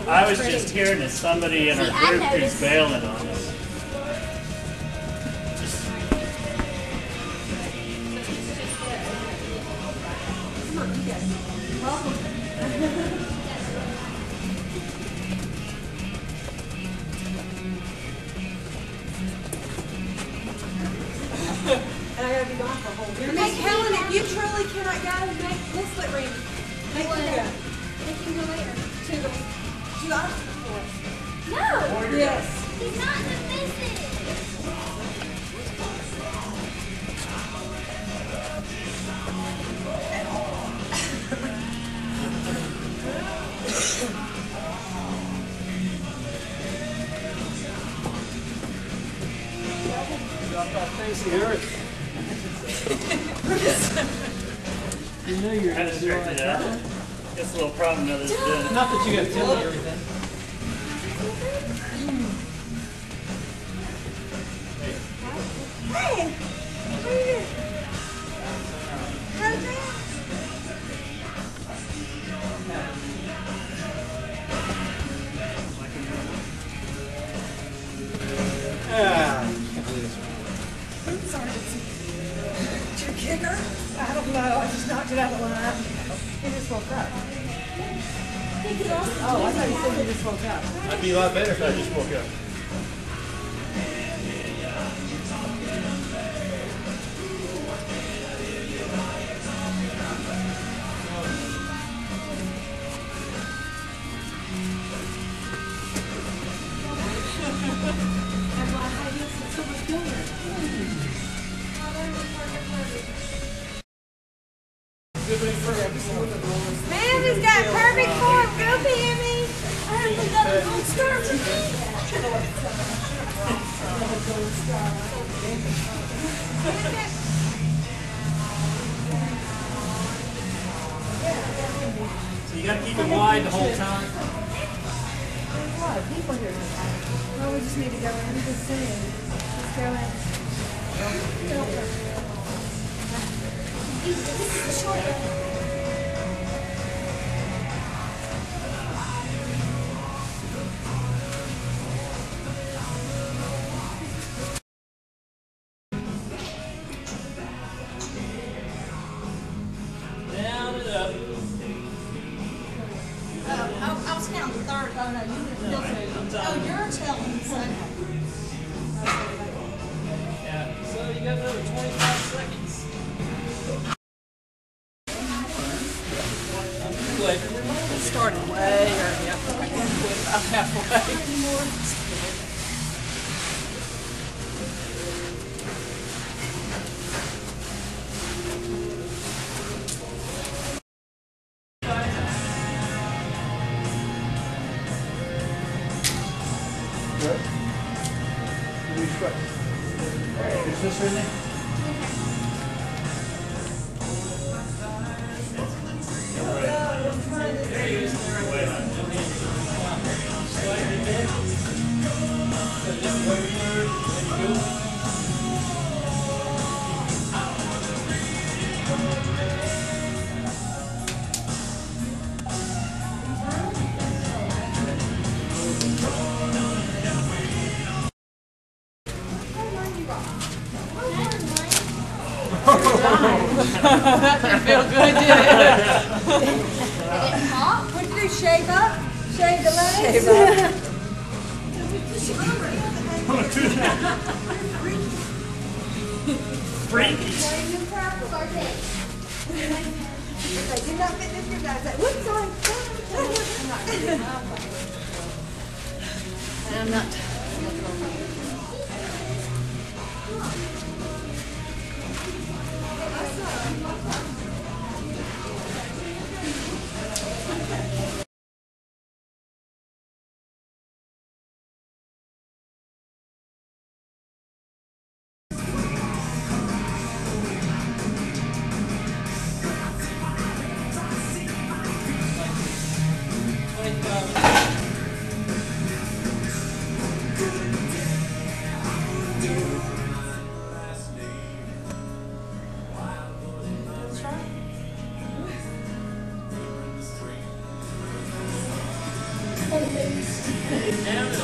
I was just hearing that somebody in our group who's bailing on us. And I gotta be gone for a whole week. Miss Helen, if you truly cannot go, let's let Randy. Make him go. Make him go later. To the office. No! Yes. He's not in the business! Dropped off Stacey Harris. You knew you were going to do all that. It's a little problem that it's doing. Not that you got to tell me everything. Hey! What are you doing? How's that? I'm sorry. Did you kick her? I don't know. I just knocked it out of the line. He just woke up. Oh, I thought you said he just woke up. I'd be a lot better if I just woke up. Man, he's got perfect form. Go, Pammy. I heard we got a gold star for me! So you got to keep it wide the whole time. There's a lot of people here tonight. Well, we just need to go in. Just saying. Let's go in. This is the short one. Down and up. I was counting third. Oh, no, you didn't. Oh, you're telling, son. Yeah. So you got another 25 seconds. It started way early. I think I quit about halfway. Is this in there? That didn't feel good, did it? Pop? What did you do? Shave up? Shave the legs? Shave up. Freaky. They did not fit this good. I said, whoops, sorry. I'm not. Down